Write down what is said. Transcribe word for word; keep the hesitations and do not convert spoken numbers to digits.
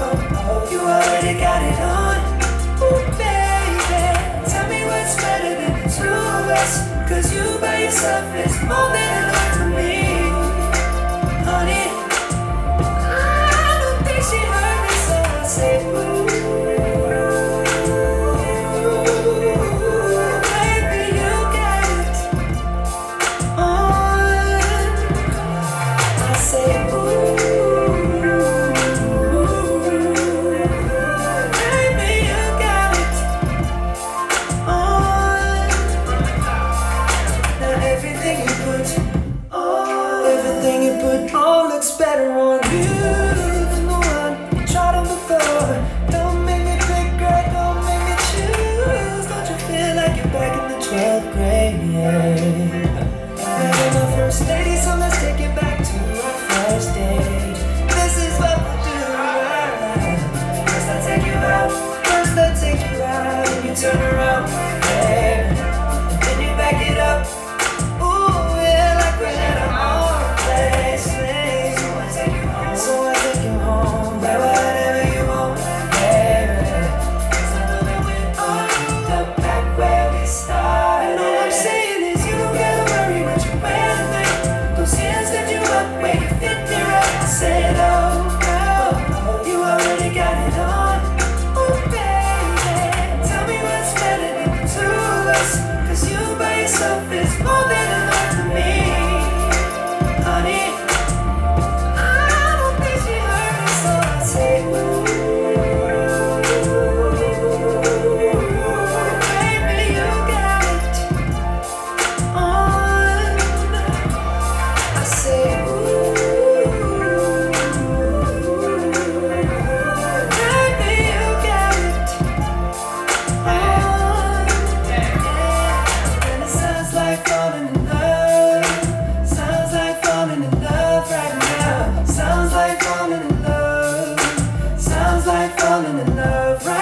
oh, you already got it on. Ooh, baby, tell me what's better than the two of us. Cause you by yourself is more than enough for me. Honey, I don't think she heard me, so I say, ooh. Better on you than the one you tried on before. Don't make me pick, girl, don't make me choose. Don't you feel like you're back in the twelfth grade? You're my first lady, so let's take it back to our first date. This is what we do, right? First I take you out, first I take you out, and you turn around, baby, and then you back it up. Ooh, yeah, like we're at our own place. So I take you home, buy whatever you want, baby. Cause I know that we're on the back where we started. All I'm saying is you don't gotta worry what you wear tonight. Those hands lift you up where you fit me right. I said, oh, oh, you already got it on. Oh, baby, tell me what's better than the two of us. Cause you by yourself is more than enough for me, honey. Falling in love right